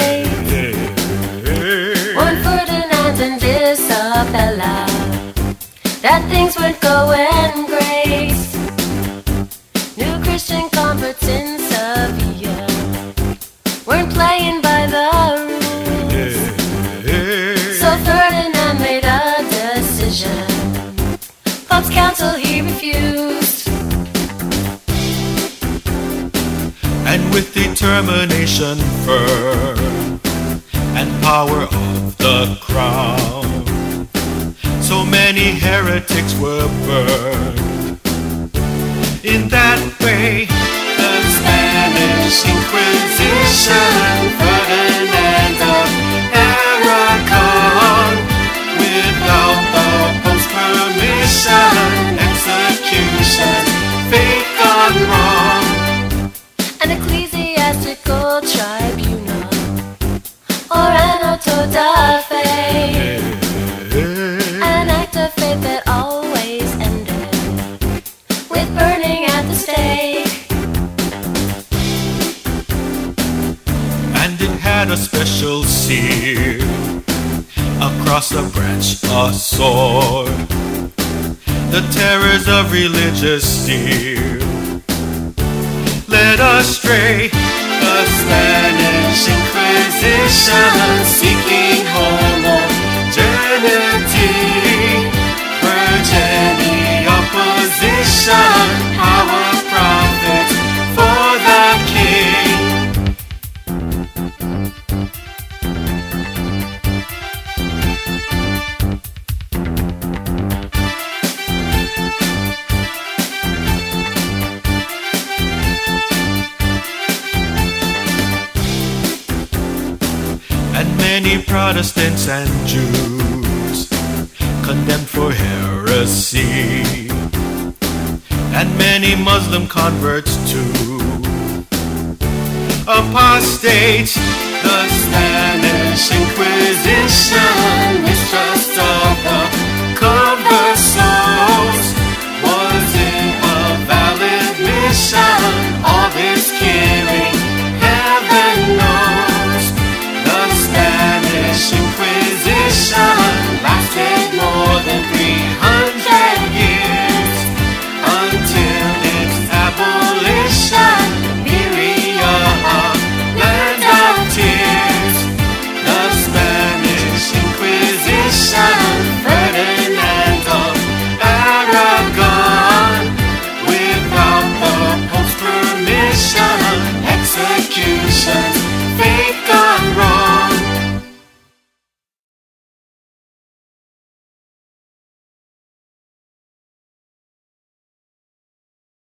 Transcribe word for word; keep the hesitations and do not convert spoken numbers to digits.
states. One Ferdinand and Isabella, that things weren't going great. New Christian converts in Sevilla weren't playing by the rules. So Ferdinand made a decision. Pope's council he refused. And with determination firm and power of the crown, so many heretics were burned. In that way, the Spanish Inquisition, Ferdinand of Aragon, without the Pope's permission, execution, faith gone wrong. An ecclesiastical tribunal, or an auto da fe, an act of faith that always ended with burning at the stake. And it had a special seal, across the branch a sword, the terrors of religious steel led astray the Spanish Inquisition, seeking homogeneity, purge any opposition, power profit for the king. And many Protestants and Jews condemned for heresy, and many Muslim converts too. Apostates, the Spanish Inquisition, mistrust